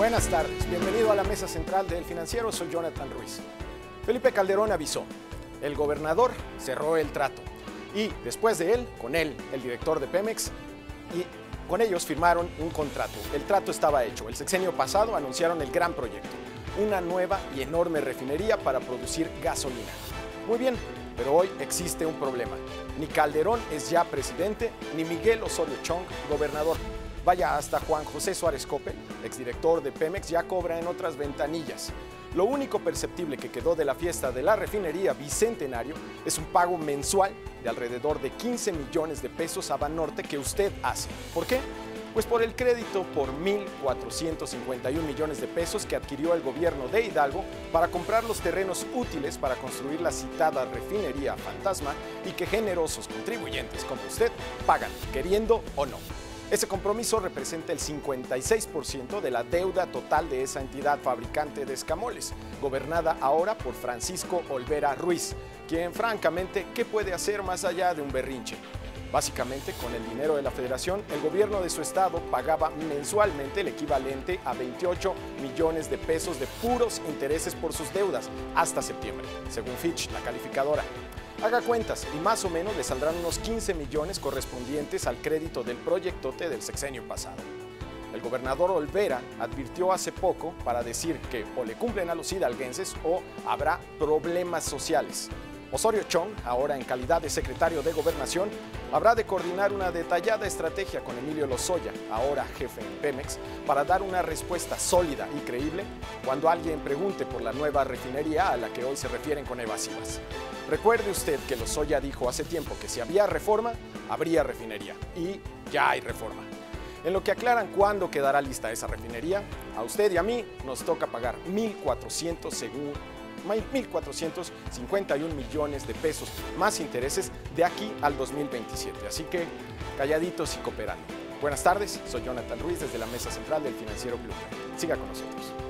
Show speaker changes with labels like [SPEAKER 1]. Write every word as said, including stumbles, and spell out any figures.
[SPEAKER 1] Buenas tardes, bienvenido a la mesa central del Financiero, soy Jonathan Ruiz. Felipe Calderón avisó, el gobernador cerró el trato y después de él, con él, el director de Pemex, y con ellos firmaron un contrato. El trato estaba hecho, el sexenio pasado anunciaron el gran proyecto, una nueva y enorme refinería para producir gasolina. Muy bien, pero hoy existe un problema. Ni Calderón es ya presidente, ni Miguel Osorio Chong, gobernador. Vaya, hasta Juan José Suárez Coppel, exdirector de Pemex, ya cobra en otras ventanillas. Lo único perceptible que quedó de la fiesta de la refinería Bicentenario es un pago mensual de alrededor de quince millones de pesos a Banorte que usted hace. ¿Por qué? Pues por el crédito por mil cuatrocientos cincuenta y un millones de pesos que adquirió el gobierno de Hidalgo para comprar los terrenos útiles para construir la citada refinería fantasma y que generosos contribuyentes como usted pagan, queriendo o no. Ese compromiso representa el cincuenta y seis por ciento de la deuda total de esa entidad fabricante de escamoles, gobernada ahora por Francisco Olvera Ruiz, quien francamente, ¿qué puede hacer más allá de un berrinche? Básicamente, con el dinero de la Federación, el gobierno de su estado pagaba mensualmente el equivalente a veintiocho millones de pesos de puros intereses por sus deudas hasta septiembre, según Fitch, la calificadora. Haga cuentas y más o menos le saldrán unos quince millones correspondientes al crédito del proyectote del sexenio pasado. El gobernador Olvera advirtió hace poco para decir que o le cumplen a los hidalguenses o habrá problemas sociales. Osorio Chong, ahora en calidad de secretario de Gobernación, habrá de coordinar una detallada estrategia con Emilio Lozoya, ahora jefe en Pemex, para dar una respuesta sólida y creíble cuando alguien pregunte por la nueva refinería a la que hoy se refieren con evasivas. Recuerde usted que Lozoya dijo hace tiempo que si había reforma, habría refinería, y ya hay reforma. En lo que aclaran cuándo quedará lista esa refinería, a usted y a mí nos toca pagar mil cuatrocientos según mil cuatrocientos cincuenta y un millones de pesos más intereses de aquí al dos mil veintisiete. Así que calladitos y cooperando. Buenas tardes, soy Jonathan Ruiz desde la mesa central del Financiero Club. Siga con nosotros.